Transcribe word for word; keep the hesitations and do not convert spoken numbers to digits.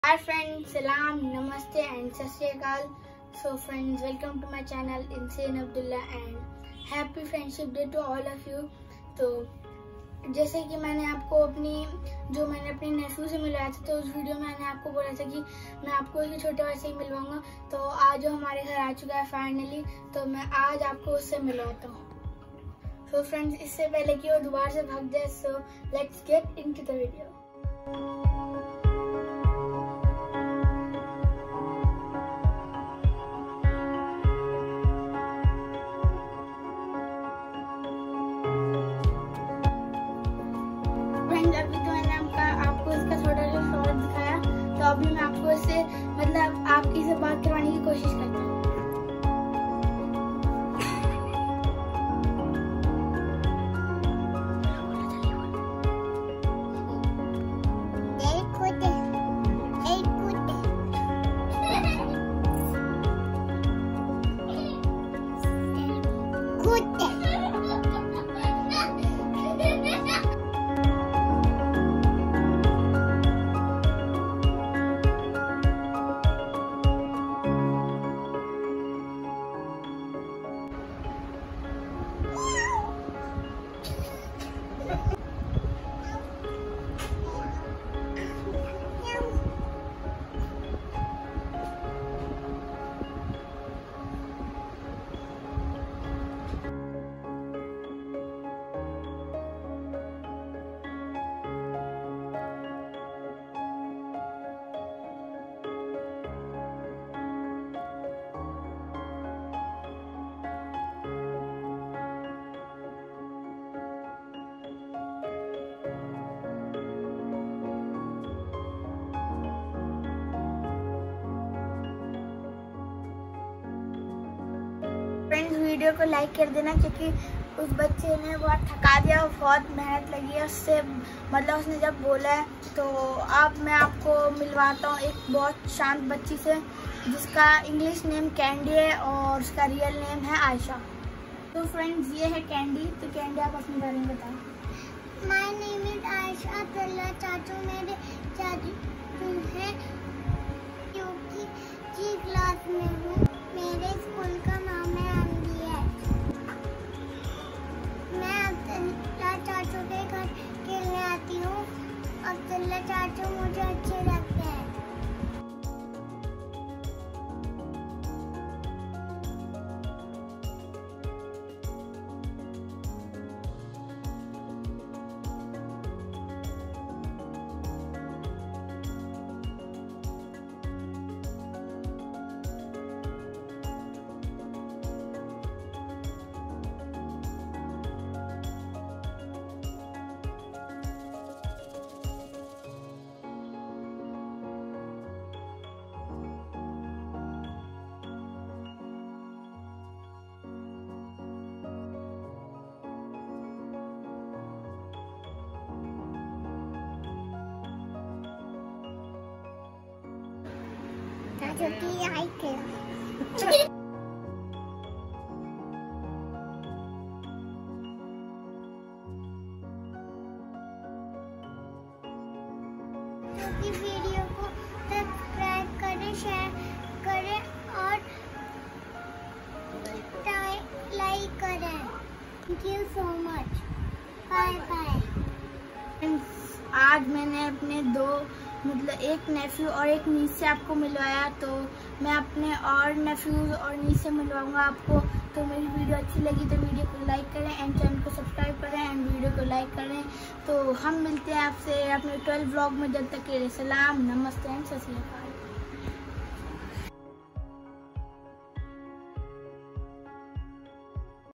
Hi friends, salam, namaste and sat sri akal. So friends, welcome to my channel insaneabdullah and happy friendship day to all of you. तो जैसे कि मैंने आपको अपनी जो मैंने अपने नेफ्यू से मिलवाया था, तो उस वीडियो में मैंने आपको बोला था कि मैं आपको उसके छोटे भाई से ही मिलवाऊंगा। तो आज वो हमारे घर आ चुका है फाइनली, तो मैं आज आपको उससे मिलवाता हूँ। तो फ्रेंड्स, इससे पहले कि वो दोबारा से भाग जाए, so let's get into the video. अभी तो मैंने आपका आपको इसका छोटा सा शॉर्ट दिखाया, तो अभी मैं आपको इससे मतलब आपकी से बात करवाने की कोशिश करता हूँ। फ्रेंड्स, वीडियो को लाइक कर देना, क्योंकि उस बच्चे ने बहुत थका दिया, बहुत मेहनत लगी है उससे, मतलब उसने जब बोला है। तो अब मैं आपको मिलवाता हूँ एक बहुत शांत बच्ची से, जिसका इंग्लिश नेम कैंडी है और उसका रियल नेम है आयशा। तो फ्रेंड्स, ये है कैंडी। तो कैंडी, आप अपने बारे में बताओ। My name is Ayesha Abdullah. चाचू मेरे चाचू हैं, क्योंकि जी क्लास में हूँ। मेरे स्कूल का नाम है एमबीए। मैं अब्दुल्ला चाचू के घर खेलने आती हूँ। अब्दुल्ला चाचू मुझे अच्छे लगते हैं। चाचू की हाइट है। वीडियो को सब्सक्राइब करें, शेयर करें और लाइक करें। Thank you so much. Bye bye. आज मैंने अपने दो मतलब एक नेफ्यू और एक नीस से आपको मिलवाया, तो मैं अपने और नेफ्यू और नीस से मिलवाऊंगा आपको। तो मेरी वीडियो अच्छी लगी तो वीडियो को लाइक करें एंड चैनल को सब्सक्राइब करें एंड वीडियो को लाइक करें। तो हम मिलते हैं आपसे अपने ट्वेल्व व्लॉग में। जब तक के लिए सलाम, नमस्ते एंड सत श्री अकाल।